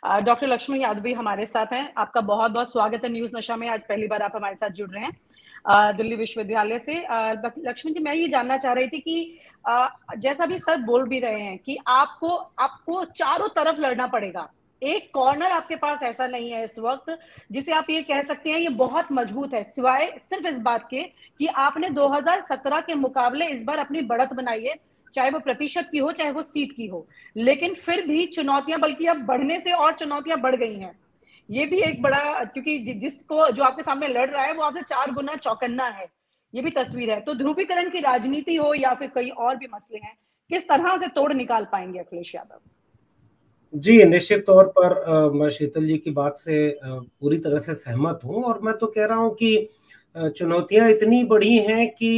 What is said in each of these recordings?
Doctor Lakshman Yadav भी हमारे साथ हैं। आपका बहुत बहुत स्वागत है न्यूज नशा में। आज पहली बार आप हमारे साथ जुड़ रहे हैं दिल्ली विश्वविद्यालय से। लक्ष्मण जी, मैं ये जानना चाह रही थी कि जैसा भी सर बोल भी रहे हैं कि आपको आपको चारों तरफ लड़ना पड़ेगा। एक कॉर्नर आपके पास ऐसा नहीं है इस वक्त जिसे आप ये कह सकते हैं ये बहुत मजबूत है, सिवाय सिर्फ इस बात के कि आपने 2017 के मुकाबले इस बार अपनी बढ़त बनाई है, चाहे वो प्रतिशत की हो चाहे वो सीट की हो। लेकिन फिर भी चुनौतियां, बल्कि अब बढ़ने से और चुनौतियां बढ़ गई हैं। ये भी एक बड़ा, क्योंकि जिसको जो आपके सामने लड़ रहा है वो आपसे 4 गुना चौकन्ना है। ये भी तस्वीर है। तो ध्रुवीकरण की राजनीति हो या फिर कई और भी मसले हैं, किस तरह से तोड़ निकाल पाएंगे अखिलेश यादव? जी, निश्चित तौर पर मैं शीतल जी की बात से पूरी तरह से सहमत हूं। और मैं तो कह रहा हूं कि चुनौतियां इतनी बड़ी हैं कि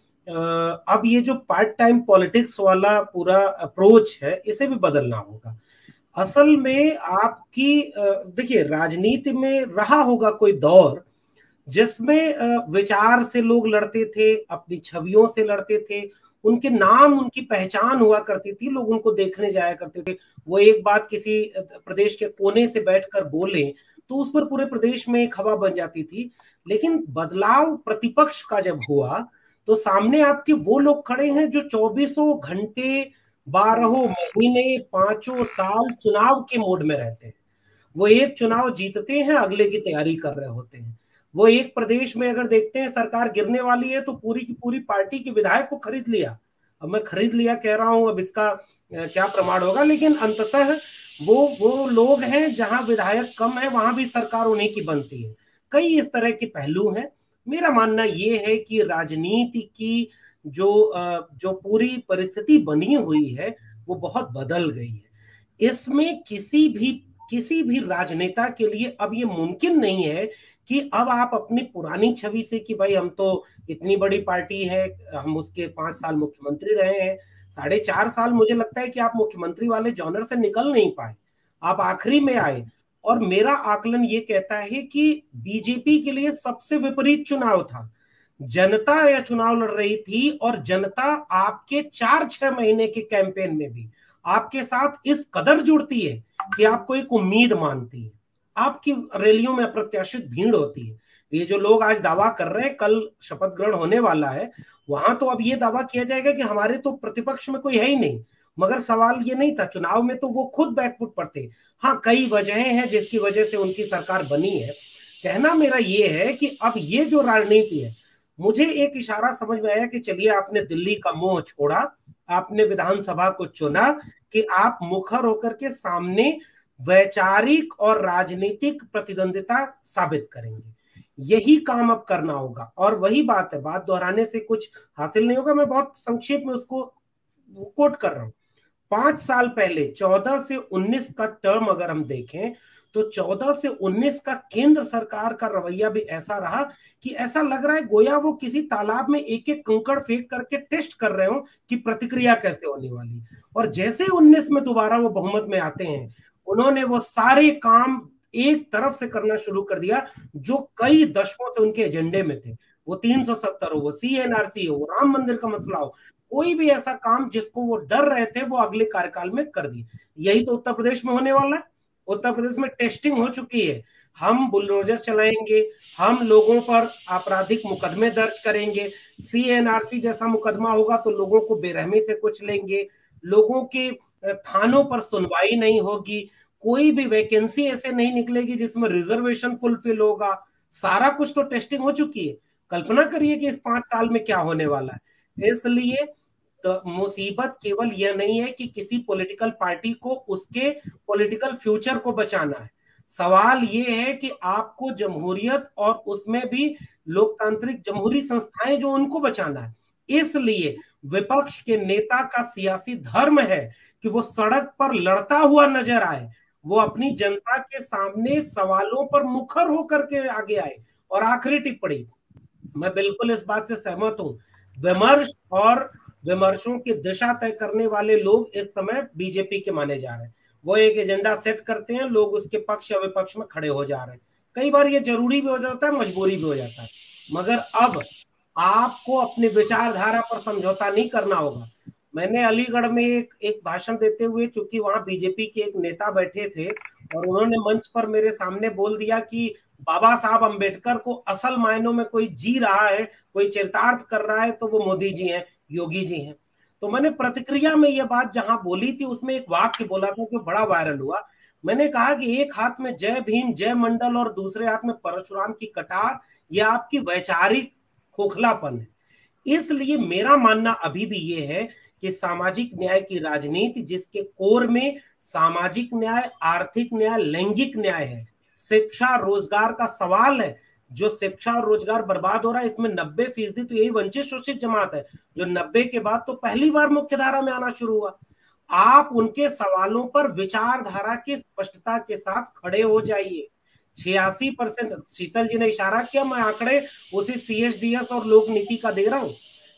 अब ये जो पार्ट टाइम पॉलिटिक्स वाला पूरा अप्रोच है इसे भी बदलना होगा। असल में आपकी देखिए, राजनीति में रहा होगा कोई दौर जिसमें विचार से लोग लड़ते थे, अपनी छवियों से लड़ते थे, उनके नाम, उनकी पहचान हुआ करती थी, लोग उनको देखने जाया करते थे। वो एक बात किसी प्रदेश के कोने से बैठकर बोले तो उस पर पूरे प्रदेश में एक हवा बन जाती थी। लेकिन बदलाव प्रतिपक्ष का जब हुआ तो सामने आपके वो लोग खड़े हैं जो 24 घंटे 12 महीने 5 साल चुनाव के मोड में रहते हैं। वो एक चुनाव जीतते हैं, अगले की तैयारी कर रहे होते हैं। वो एक प्रदेश में अगर देखते हैं सरकार गिरने वाली है तो पूरी की पूरी पार्टी के विधायक को खरीद लिया। अब मैं खरीद लिया कह रहा हूं, अब इसका क्या प्रमाण होगा, लेकिन अंततः वो लोग हैं जहां विधायक कम है वहां भी सरकार उन्हीं की बनती है। कई इस तरह के पहलू हैं। मेरा मानना ये है कि राजनीति की जो पूरी परिस्थिति बनी हुई है वो बहुत बदल गई है। इसमें किसी भी राजनेता के लिए अब ये मुमकिन नहीं है कि अब आप अपनी पुरानी छवि से कि भाई हम तो इतनी बड़ी पार्टी है, हम उसके 5 साल मुख्यमंत्री रहे हैं, 4.5 साल मुझे लगता है कि आप मुख्यमंत्री वाले जॉनर से निकल नहीं पाए, आप आखिरी में आए। और मेरा आकलन ये कहता है कि बीजेपी के लिए सबसे विपरीत चुनाव था। जनता यह चुनाव लड़ रही थी और जनता आपके 4-6 महीने के कैंपेन में भी आपके साथ इस कदर जुड़ती है कि आपको एक उम्मीद मानती है। आपकी रैलियों में अप्रत्याशित भीड़ होती है। ये जो लोग आज दावा कर रहे हैं कल शपथ ग्रहण होने वाला है, वहां तो अब ये दावा किया जाएगा कि हमारे तो प्रतिपक्ष में कोई है ही नहीं। मगर सवाल ये नहीं था, चुनाव में तो वो खुद बैकफुट पर थे। हाँ, कई वजहें हैं जिसकी वजह से उनकी सरकार बनी है। कहना मेरा ये है कि अब ये जो राजनीति है, मुझे एक इशारा समझ में आया कि चलिए आपने दिल्ली का मोह छोड़ा, आपने विधानसभा को चुना कि आप मुखर होकर के सामने वैचारिक और राजनीतिक प्रतिद्वंदिता साबित करेंगे। यही काम अब करना होगा। और वही बात है, बात दोहराने से कुछ हासिल नहीं होगा। मैं बहुत संक्षेप में उसको कोट कर रहा हूं। 5 साल पहले 14 से 19 का टर्म अगर हम देखें तो 14 से 19 का केंद्र सरकार का रवैया भी ऐसा रहा कि ऐसा लग रहा है गोया वो किसी तालाब में एक एक कंकड़ फेंक करके टेस्ट कर रहे हो कि प्रतिक्रिया कैसे होने वाली। और जैसे 19 में दोबारा वो बहुमत में आते हैं, उन्होंने वो सारे काम एक तरफ से करना शुरू कर दिया जो कई दशकों से उनके एजेंडे में थे। वो 370 हो, वो CNRC हो, वो राम मंदिर का मसला हो, कोई भी ऐसा काम जिसको वो डर रहे थे वो अगले कार्यकाल में कर दिए। यही तो उत्तर प्रदेश में होने वाला है। उत्तर प्रदेश में टेस्टिंग हो चुकी है। हम बुलडोजर चलाएंगे, हम लोगों पर आपराधिक मुकदमे दर्ज करेंगे, CNRC जैसा मुकदमा होगा तो लोगों को बेरहमी से कुचलेंगे लेंगे, लोगों के थानों पर सुनवाई नहीं होगी, कोई भी वैकेंसी ऐसे नहीं निकलेगी जिसमें रिजर्वेशन फुलफिल होगा। सारा कुछ तो टेस्टिंग हो चुकी है। कल्पना करिए कि इस 5 साल में क्या होने वाला है। इसलिए तो मुसीबत केवल यह नहीं है कि किसी पॉलिटिकल पार्टी को उसके पॉलिटिकल फ्यूचर को बचाना है। सवाल यह है कि आपको जमहूरियत और उसमें भी लोकतांत्रिक जमहूरी संस्थाएं जो उनको बचाना है। इसलिए विपक्ष के नेता का सियासी धर्म है कि वो सड़क पर लड़ता हुआ नजर आए, वो अपनी जनता के सामने सवालों पर मुखर होकर के आगे आए। और आखिरी टिप्पणी, मैं बिल्कुल इस बात से सहमत हूं, विमर्श और विमर्शों की दिशा तय करने वाले लोग इस समय बीजेपी के माने जा रहे हैं। वो एक एजेंडा सेट करते हैं, लोग उसके पक्ष या विपक्ष में खड़े हो जा रहे हैं। कई बार ये जरूरी भी हो जाता है, मजबूरी भी हो जाता है। मगर अब आपको अपने विचारधारा पर समझौता नहीं करना होगा। मैंने अलीगढ़ में एक भाषण देते हुए, चूंकि वहां बीजेपी के एक नेता बैठे थे, और उन्होंने मंच पर मेरे सामने बोल दिया कि बाबा साहब अंबेडकर को असल मायनों में कोई जी रहा है, कोई चरितार्थ कर रहा है तो वो मोदी जी हैं, योगी जी हैं। तो मैंने प्रतिक्रिया में ये बात जहां बोली थी उसमें एक वाक्य बोला था जो बड़ा वायरल हुआ। मैंने कहा कि एक हाथ में जय भीम जय मंडल और दूसरे हाथ में परशुराम की कटार, यह आपकी वैचारिक खोखलापन है। इसलिए मेरा मानना अभी भी ये है कि सामाजिक न्याय की राजनीति जिसके कोर में सामाजिक न्याय, आर्थिक न्याय, लैंगिक न्याय है, शिक्षा रोजगार का सवाल है। जो शिक्षा और रोजगार बर्बाद हो रहा है इसमें 90% तो यही वंचित शोषित जमात है जो 90 के बाद तो पहली बार मुख्यधारा में आना शुरू हुआ। आप उनके सवालों पर विचारधारा की स्पष्टता के साथ खड़े हो जाइए। 86%, शीतल जी ने इशारा किया, मैं आंकड़े उसी CSDS और लोक नीति का दे रहा हूं।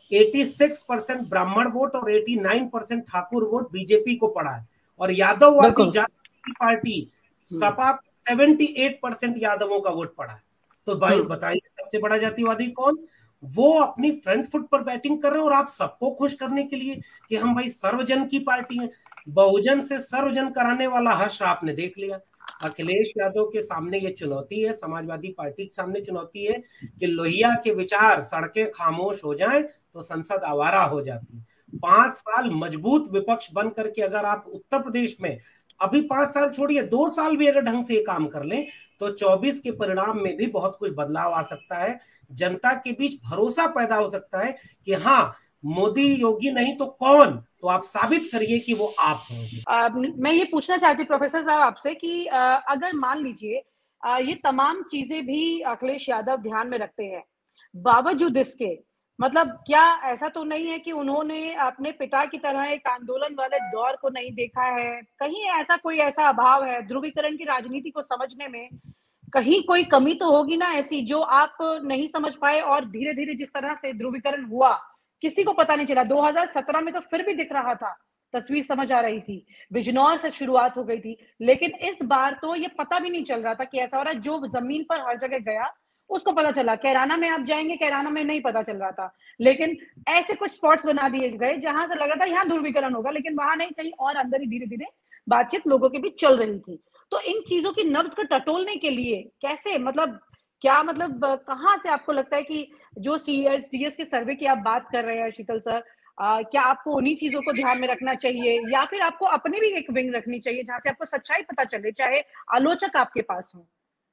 86% ब्राह्मण वोट और 89% ठाकुर वोट बीजेपी को पड़ा है। और यादववादी जाति पार्टी सपा 78% यादवों का वोट पड़ा है। तो भाई बताइए सबसे बड़ा जातिवादी कौन? वो अपनी फ्रंट फुट पर बैटिंग कर रहे हैं और आप सबको खुश करने के लिए कि हम भाई सर्वजन की पार्टी हैं। बहुजन से सर्वजन कराने वाला हर्ष आपने देख लिया। अखिलेश यादव के सामने ये चुनौती है, समाजवादी पार्टी के सामने चुनौती है कि लोहिया के विचार सड़कें खामोश हो जाएं तो संसद आवारा हो जाती है। 5 साल मजबूत विपक्ष बन करके अगर आप उत्तर प्रदेश में अभी 5 साल छोड़िए 2 साल भी अगर ढंग से काम कर लें तो 24 के परिणाम में भी बहुत कुछ बदलाव आ सकता है। जनता के बीच भरोसा पैदा हो सकता है कि हाँ मोदी योगी नहीं तो कौन, तो आप साबित करिए कि वो आप होंगे। मैं ये पूछना चाहती हूँ प्रोफेसर साहब आपसे कि अगर मान लीजिए ये तमाम चीजें भी अखिलेश यादव ध्यान में रखते हैं, बावजूद इसके मतलब क्या ऐसा तो नहीं है कि उन्होंने अपने पिता की तरह एक आंदोलन वाले दौर को नहीं देखा है? कहीं ऐसा कोई ऐसा अभाव है ध्रुवीकरण की राजनीति को समझने में? कहीं कोई कमी तो होगी ना ऐसी जो आप नहीं समझ पाए और धीरे धीरे जिस तरह से ध्रुवीकरण हुआ किसी को पता नहीं चला। 2017 में तो फिर भी दिख रहा था, तस्वीर समझ आ रही थी, बिजनौर से शुरुआत हो गई थी, लेकिन इस बार तो ये पता भी नहीं चल रहा था कि ऐसा हो रहा है। जो जमीन पर हर जगह गया उसको पता चला। कैराना में आप जाएंगे, कैराना में नहीं पता चल रहा था, लेकिन ऐसे कुछ स्पॉट्स बना दिए गए जहां से लगा था यहाँ ध्रुवीकरण होगा, लेकिन वहां नहीं, कहीं और अंदर ही धीरे धीरे बातचीत लोगों के बीच चल रही थी। तो इन चीजों की नब्ज को टटोलने के लिए कैसे, मतलब क्या, मतलब कहाँ से आपको लगता है कि जो CSDS के सर्वे की आप बात कर रहे हैं शीतल सर, क्या आपको उन्हीं चीजों को ध्यान में रखना चाहिए या फिर आपको अपनी भी एक विंग रखनी चाहिए जहां से आपको सच्चाई पता चले, चाहे आलोचक आपके पास हो?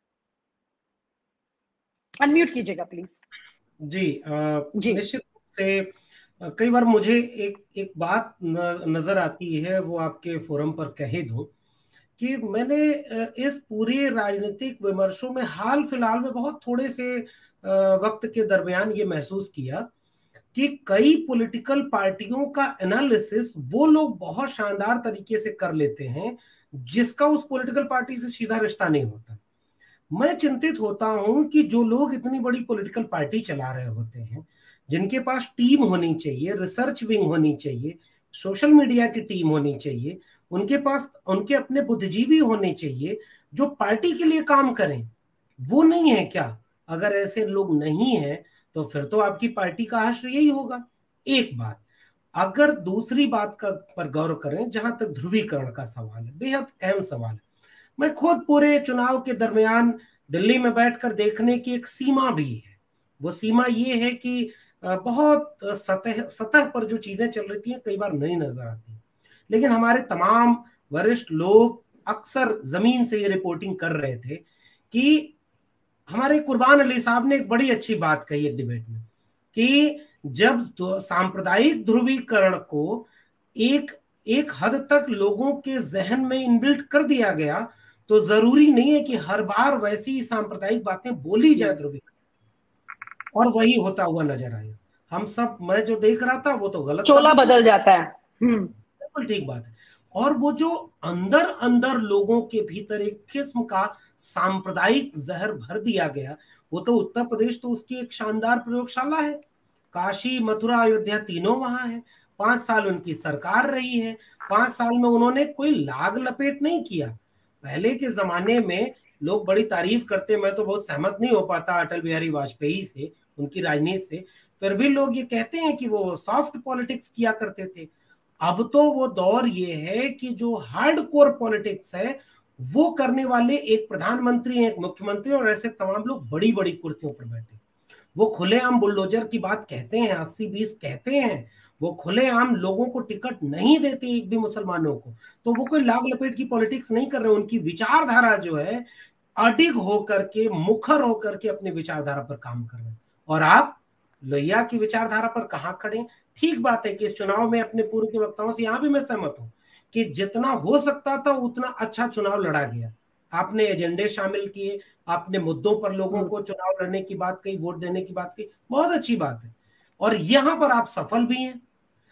अनम्यूट कीजिएगा प्लीज। जी जी निश्चित रूप से कई बार मुझे एक बात नजर आती है, वो आपके फोरम पर कह दूं कि मैंने इस पूरे राजनीतिक विमर्शों में हाल फिलहाल में बहुत थोड़े से वक्त के दरमियान ये महसूस किया कि कई पॉलिटिकल पार्टियों का एनालिसिस वो लोग बहुत शानदार तरीके से कर लेते हैं जिसका उस पॉलिटिकल पार्टी से सीधा रिश्ता नहीं होता। मैं चिंतित होता हूं कि जो लोग इतनी बड़ी पॉलिटिकल पार्टी चला रहे होते हैं, जिनके पास टीम होनी चाहिए, रिसर्च विंग होनी चाहिए, सोशल मीडिया की टीम होनी चाहिए, उनके पास उनके अपने बुद्धिजीवी होने चाहिए जो पार्टी के लिए काम करें, वो नहीं है क्या? अगर ऐसे लोग नहीं हैं तो फिर तो आपकी पार्टी का हश्र यही होगा। एक बात। अगर दूसरी बात का पर गौर करें, जहां तक ध्रुवीकरण का सवाल है, बेहद अहम सवाल है। मैं खुद पूरे चुनाव के दरमियान दिल्ली में बैठकर देखने की एक सीमा भी है। वो सीमा ये है कि बहुत सतह सतह पर जो चीजें चल रही थी कई बार नहीं नजर आती, लेकिन हमारे तमाम वरिष्ठ लोग अक्सर जमीन से ये रिपोर्टिंग कर रहे थे कि हमारे कुर्बान अली साहब ने एक बड़ी अच्छी बात कही एक डिबेट में कि जब सांप्रदायिक ध्रुवीकरण को एक एक हद तक लोगों के जहन में इनबिल्ट कर दिया गया तो जरूरी नहीं है कि हर बार वैसी सांप्रदायिक बातें बोली जाए ध्रुवीकरण, और वही होता हुआ नजर आया। हम सब, मैं जो देख रहा था वो तो गलत चोला साबित हुआ। बदल जाता है। बिल्कुल ठीक बात है। और वो जो अंदर अंदर लोगों के भीतर एक किस्म का सांप्रदायिक जहर भर दिया गया, वो तो उत्तर प्रदेश तो उसकी एक शानदार प्रयोगशाला है। काशी, मथुरा, अयोध्या तीनों वहां है। 5 साल उनकी सरकार रही है। 5 साल में उन्होंने कोई लाग लपेट नहीं किया। पहले के जमाने में लोग बड़ी तारीफ करते, मैं तो बहुत सहमत नहीं हो पाता अटल बिहारी वाजपेयी से, उनकी राजनीति से, फिर भी लोग ये कहते हैं कि वो सॉफ्ट पॉलिटिक्स किया करते थे। अब तो वो दौर ये है कि जो हार्ड कोर पॉलिटिक्स है वो करने वाले एक प्रधानमंत्री, एक मुख्यमंत्री और ऐसे तमाम लोग बड़ी बड़ी कुर्सियों पर बैठे। वो खुलेआम बुलडोजर की बात कहते हैं, 80-20 कहते हैं, वो खुलेआम लोगों को टिकट नहीं देते एक भी मुसलमानों को। तो वो कोई लाग लपेट की पॉलिटिक्स नहीं कर रहे, उनकी विचारधारा जो है अडिग होकर के, मुखर होकर के अपनी विचारधारा पर काम कर रहे हैं। और आप लोहिया की विचारधारा पर कहां खड़े? ठीक बात है कि इस चुनाव में अपने पूर्व के वक्ताओं से यहां भी मैं सहमत हूं कि जितना हो सकता था उतना अच्छा चुनाव लड़ा गया। आपने एजेंडे शामिल किए, आपने मुद्दों पर लोगों को चुनाव लड़ने की बात कही, वोट देने की बात कही, बहुत अच्छी बात है और यहां पर आप सफल भी हैं।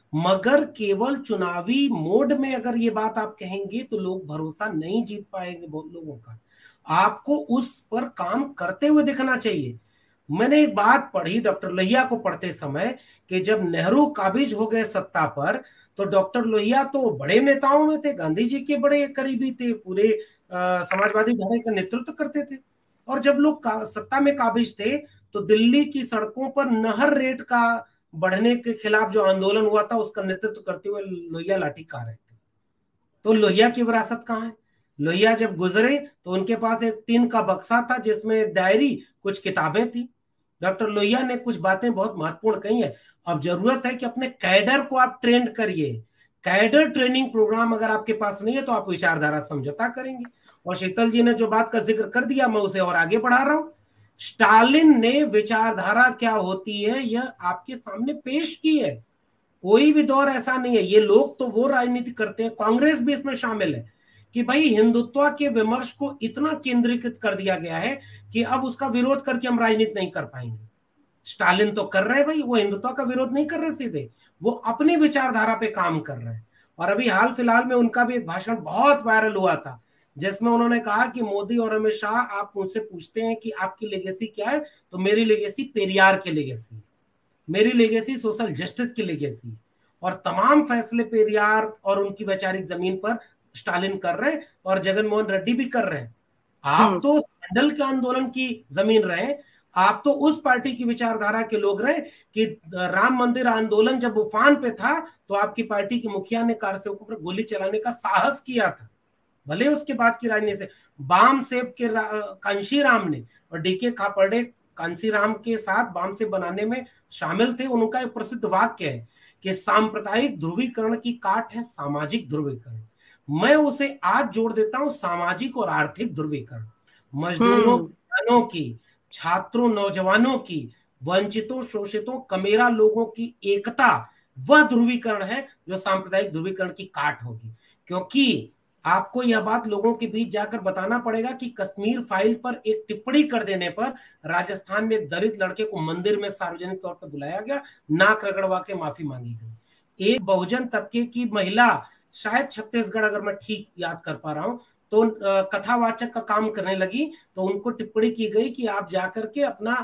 मगर केवल चुनावी मोड में अगर ये बात आप कहेंगे तो लोग भरोसा नहीं जीत पाएंगे लोगों का। आपको उस पर काम करते हुए दिखना चाहिए। मैंने एक बात पढ़ी डॉक्टर लोहिया को पढ़ते समय कि जब नेहरू काबिज हो गए सत्ता पर तो डॉक्टर लोहिया तो बड़े नेताओं में थे, गांधी जी के बड़े करीबी थे, पूरे समाजवादी धारे का नेतृत्व करते थे। और जब लोग सत्ता में काबिज थे तो दिल्ली की सड़कों पर नहर रेट का बढ़ने के खिलाफ जो आंदोलन हुआ था उसका नेतृत्व करते हुए लोहिया लाठीकारा रहे थे। तो लोहिया की विरासत कहाँ है? लोहिया जब गुजरे तो उनके पास एक टीन का बक्सा था जिसमें डायरी, कुछ किताबें थी। डॉक्टर लोहिया ने कुछ बातें बहुत महत्वपूर्ण कही है। अब जरूरत है कि अपने कैडर को आप ट्रेंड करिए। कैडर ट्रेनिंग प्रोग्राम अगर आपके पास नहीं है तो आप विचारधारा समझौता करेंगे। और शीतल जी ने जो बात का जिक्र कर दिया मैं उसे और आगे बढ़ा रहा हूं। स्टालिन ने विचारधारा क्या होती है यह आपके सामने पेश की है। कोई भी दौर ऐसा नहीं है, ये लोग तो वो राजनीति करते हैं, कांग्रेस भी इसमें शामिल है, कि भाई हिंदुत्व के विमर्श को इतना केंद्रीकृत कर दिया गया है कि अब उसका विरोध करके हम राजनीति नहीं कर पाएंगे। स्टालिन तो कर रहे हैं भाई, वो हिंदुत्व का विरोध नहीं कर रहे सीधे, वो अपनी विचारधारा पे काम कर रहे हैं। और अभी हाल फिलहाल में उनका भी एक भाषण बहुत वायरल हुआ था जिसमें उन्होंने कहा कि मोदी और अमित शाह, आप मुझसे पूछते हैं कि आपकी लेगेसी क्या है, तो मेरी लेगेसी पेरियार की लेगेसी है, मेरी लेगेसी सोशल जस्टिस की लेगेसी, और तमाम फैसले पेरियार और उनकी वैचारिक जमीन पर स्टालिन कर रहे हैं और जगनमोहन रेड्डी भी कर रहे हैं। आप तो मंडल के आंदोलन की जमीन रहे, आप तो उस पार्टी की विचारधारा के लोग रहे कि राम मंदिर आंदोलन जब उफान पे था तो आपकी पार्टी के मुखिया ने कारसेवकों पर गोली चलाने का साहस किया था। भले उसके बाद की राजनीति से बाम सेब के कांशीराम ने और डीके खापर्डे कांसीराम के साथ बाम सेब बनाने में शामिल थे। उनका एक प्रसिद्ध वाक्य है कि सांप्रदायिक ध्रुवीकरण की काट है सामाजिक ध्रुवीकरण। मैं उसे आज जोड़ देता हूं सामाजिक और आर्थिक ध्रुवीकरण। मजदूरों, किसानों की, छात्रों, नौजवानों की, वंचितों, शोषितों, कमेरा लोगों की एकता, वह ध्रुवीकरण है जो सांप्रदायिक ध्रुवीकरण की काट होगी। क्योंकि आपको यह बात लोगों के बीच जाकर बताना पड़ेगा कि कश्मीर फाइल पर एक टिप्पणी कर देने पर राजस्थान में दलित लड़के को मंदिर में सार्वजनिक तौर पर बुलाया गया, नाक रगड़वा के माफी मांगी गई। एक बहुजन तबके की महिला, शायद छत्तीसगढ़ अगर मैं ठीक याद कर पा रहा हूं, तो कथावाचक का काम करने लगी तो उनको टिप्पणी की गई कि आप जाकर के अपना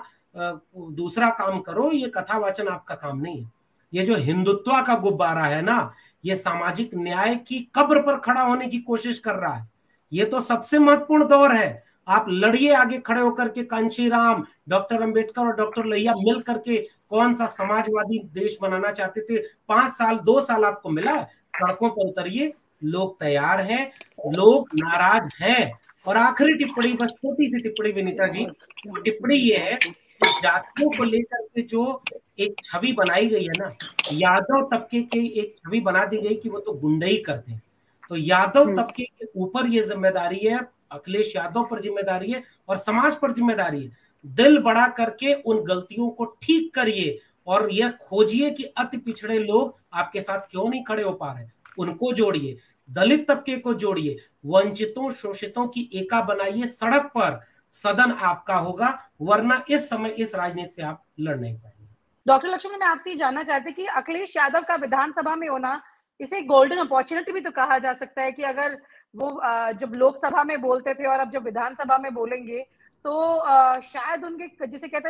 दूसरा काम करो, ये कथावाचन आपका काम नहीं है। ये जो हिंदुत्व का गुब्बारा है ना, ये सामाजिक न्याय की कब्र पर खड़ा होने की कोशिश कर रहा है। ये तो सबसे महत्वपूर्ण दौर है। आप लड़िए आगे खड़े होकर के, कांशीराम, डॉक्टर अंबेडकर और डॉक्टर लोहिया मिल करके कौन सा समाजवादी देश बनाना चाहते थे। 5 साल 2 साल आपको मिला, सड़कों पर उतरिए, लोग तैयार हैं, लोग नाराज हैं। और आखिरी टिप्पणी, बस छोटी सी टिप्पणी विनीता जी, टिप्पणी ये है कि जातियों को लेकर के जो एक छवि बनाई गई है ना, यादव तबके की एक छवि बना दी गई कि वो तो गुंडई करते हैं। तो यादव तबके के ऊपर ये जिम्मेदारी है, अखिलेश यादव पर जिम्मेदारी है और समाज पर जिम्मेदारी है। दिल बड़ा करके उन गलतियों को ठीक करिए और यह खोजिए कि अति पिछड़े लोग आपके साथ क्यों नहीं खड़े हो पा रहे, उनको जोड़िए, दलित तबके को जोड़िए, वंचितों शोषितों की एका बनाइए, सड़क पर सदन आपका होगा, वरना इस समय इस राजनीति से आप लड़ नहीं पाएंगे। डॉक्टर लक्ष्मण, मैं आपसे ये जानना चाहती कि अखिलेश यादव का विधानसभा में होना, इसे गोल्डन अपॉर्चुनिटी भी तो कहा जा सकता है कि अगर वो जब लोकसभा में बोलते थे और अब जब विधानसभा में बोलेंगे तो शायद उनके, जिसे कहते हैं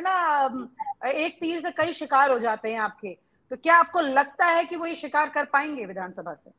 ना, एक तीर से कई शिकार हो जाते हैं आपके, तो क्या आपको लगता है कि वो ये शिकार कर पाएंगे विधानसभा से?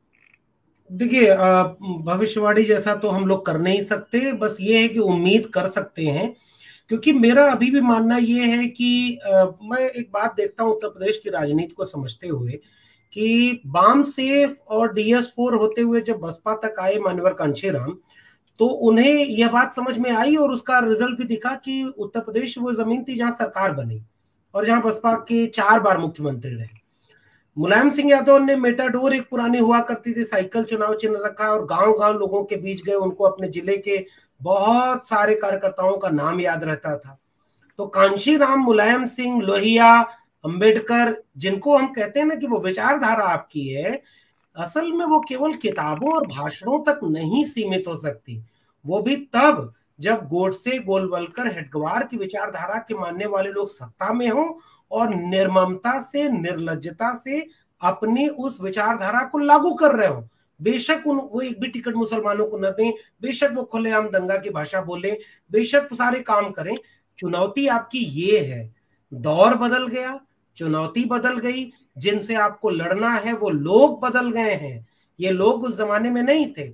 देखिए, भविष्यवाणी जैसा तो हम लोग कर नहीं सकते, बस ये है कि उम्मीद कर सकते हैं। क्योंकि मेरा अभी भी मानना ये है कि मैं एक बात देखता हूं उत्तर प्रदेश की राजनीति को समझते हुए कि बाम सेफ और DS4 होते हुए जब बसपा तक आए मान्यवर कांशीराम, तो उन्हें यह बात समझ में आई और उसका रिजल्ट भी दिखा कि उत्तर प्रदेश वो जमीन थी जहां सरकार बनी और जहां बसपा के 4 बार मुख्यमंत्री रहे। मुलायम सिंह यादव ने मेटाडोर एक पुरानी हुआ करती थी साइकिल चुनाव चिन्ह रखा और गांव गांव लोगों के बीच गए, उनको अपने जिले के बहुत सारे कार्यकर्ताओं का नाम याद रहता था। तो कांशीराम, मुलायम सिंह, लोहिया, अंबेडकर, जिनको हम कहते हैं ना कि वो विचारधारा आपकी है, असल में वो केवल किताबों और भाषणों तक नहीं सीमित हो सकती। वो भी तब जब गोडसे, गोलवलकर, हेडगेवार की विचारधारा के मानने वाले लोग सत्ता में हो और निर्ममता से, निर्लज्जता से अपनी उस विचारधारा को लागू कर रहे हो। बेशक वो एक भी टिकट मुसलमानों को न दें, बेशक वो खुलेआम दंगा की भाषा बोले, बेशक सारे काम करें। चुनौती आपकी ये है, दौर बदल गया, चुनौती बदल गई, जिनसे आपको लड़ना है वो लोग बदल गए हैं, ये लोग उस जमाने में नहीं थे।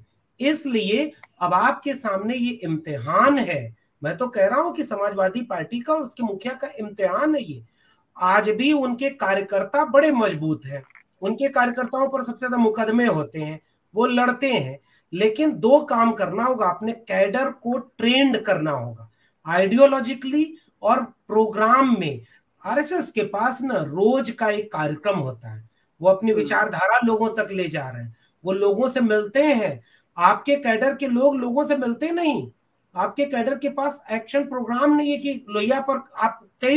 इसलिए अब आपके सामने ये इम्तिहान है। मैं तो कह रहा हूं कि समाजवादी पार्टी का और उसके मुखिया का इम्तिहान है ये। आज भी उनके कार्यकर्ता बड़े मजबूत हैं, उनके कार्यकर्ताओं पर सबसे ज्यादा मुकदमे होते हैं, वो लड़ते हैं, लेकिन दो काम करना होगा, अपने कैडर को ट्रेंड करना होगा आइडियोलॉजिकली और प्रोग्राम में। आरएसएस के पास ना रोज का एक कार्यक्रम होता है, वो अपनी विचारधारा लोगों तक ले जा रहे हैं, वो लोगों से मिलते हैं। आपके कैडर के लोग लोगों से मिलते नहीं, आपके कैडर के पास एक्शन प्रोग्राम नहीं है कि लोहिया पर आप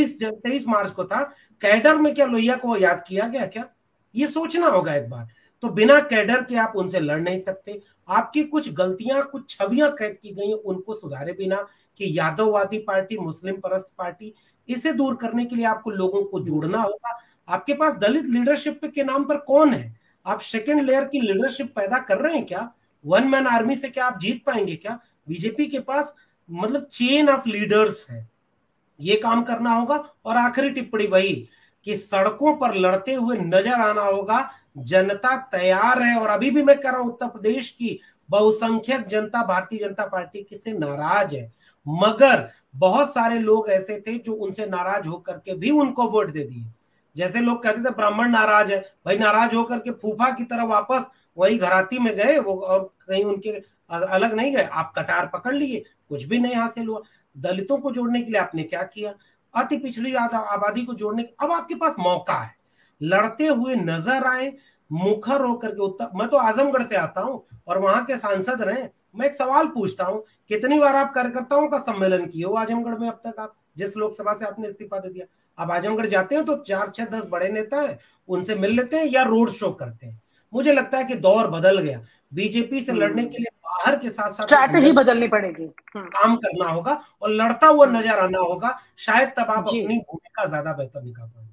23 मार्च को था, कैडर में क्या लोहिया को याद किया गया क्या? ये सोचना होगा एक बार। तो बिना कैडर के आप उनसे लड़ नहीं सकते। आपकी कुछ गलतियां, कुछ छवियां कैद की गई, उनको सुधारे बिना कि यादववादी पार्टी, मुस्लिम परस्त पार्टी, इसे दूर करने के लिए आपको लोगों को जोड़ना होगा। आपके पास दलित लीडरशिप के नाम पर कौन है? आप सेकेंड लेयर की लीडरशिप पैदा कर रहे हैं क्या? वन मैन आर्मी से क्या आप जीत पाएंगे क्या? बीजेपी के पास मतलब चेन ऑफ लीडर्स है, ये काम करना होगा। और आखिरी टिप्पणी वही कि सड़कों पर लड़ते हुए नजर आना होगा। जनता तैयार है और अभी भी मैं कह रहा हूं उत्तर प्रदेश की बहुसंख्यक जनता भारतीय जनता पार्टी से नाराज है, मगर बहुत सारे लोग ऐसे थे जो उनसे नाराज होकर के भी उनको वोट दे दिए। जैसे लोग कहते थे ब्राह्मण नाराज है, भाई नाराज होकर के फूफा की तरह वापस वही घराती में गए वो, और कहीं उनके अलग नहीं गए। आप कटार पकड़ लिए, कुछ भी नहीं हासिल हुआ। दलितों को जोड़ने के लिए आपने क्या किया? अति पिछड़ी आबादी को जोड़ने के, अब आपके पास मौका है, लड़ते हुए नजर आए, मुखर होकर के। उत्तर, मैं तो आजमगढ़ से आता हूं और वहां के सांसद रहे। मैं एक सवाल पूछता हूं, कितनी बार आप कार्यकर्ताओं का सम्मेलन किए हो आजमगढ़ में अब तक? आप जिस लोकसभा से आपने इस्तीफा दे दिया, आप आजमगढ़ जाते हैं तो 4, 6, 10 बड़े नेता हैं, उनसे मिल लेते हैं या रोड शो करते हैं? मुझे लगता है कि दौर बदल गया। बीजेपी से लड़ने के लिए बाहर के साथ साथ स्ट्रैटेजी बदलनी पड़ेगी, काम करना होगा और लड़ता हुआ नजर आना होगा। शायद तब आप अपनी भूमिका ज्यादा बेहतर निभा पाएंगे।